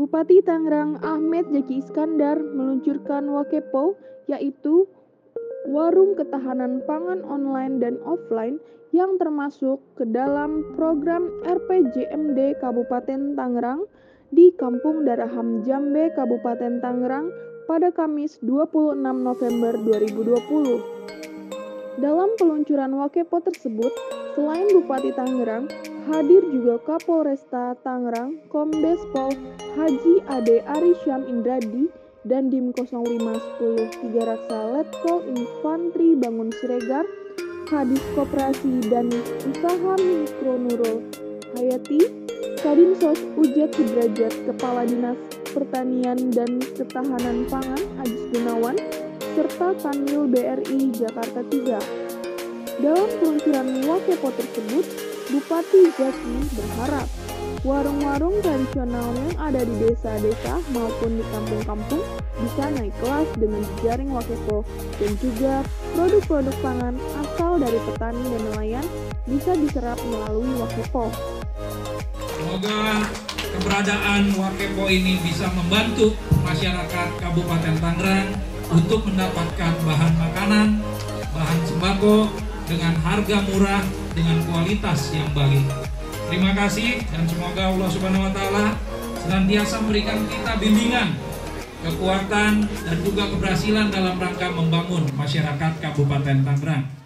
Bupati Tangerang Ahmed Zaki Iskandar meluncurkan Wakepo, yaitu warung ketahanan pangan online dan offline yang termasuk ke dalam program RPJMD Kabupaten Tangerang di Kampung Daraham Jambe, Kabupaten Tangerang pada Kamis 26 November 2020. Dalam peluncuran Wakepo tersebut, selain Bupati Tangerang, hadir juga Kapolresta Tangerang, Kombes Pol Haji Ade Arisyam Indradi, dan Dim 0510 3 Raksa Letkol Infantri Bangun Siregar, Kadis Koperasi dan Usaha Mikro Nurul Hayati, Kadinsos Ujat Sudrajat, Kepala Dinas Pertanian dan Ketahanan Pangan Ajis Gunawan, serta Kanwil BRI Jakarta 3. Dalam peluncuran Wakepo tersebut, Bupati Zaki berharap warung-warung tradisional yang ada di desa-desa maupun di kampung-kampung bisa naik kelas dengan jejaring Wakepo, dan juga produk-produk pangan asal dari petani dan nelayan bisa diserap melalui Wakepo. Semoga keberadaan Wakepo ini bisa membantu masyarakat Kabupaten Tangerang untuk mendapatkan bahan makanan, bahan sembako dengan harga murah, dengan kualitas yang baik. Terima kasih, dan semoga Allah Subhanahu wa Ta'ala senantiasa memberikan kita bimbingan, kekuatan, dan juga keberhasilan dalam rangka membangun masyarakat Kabupaten Tangerang.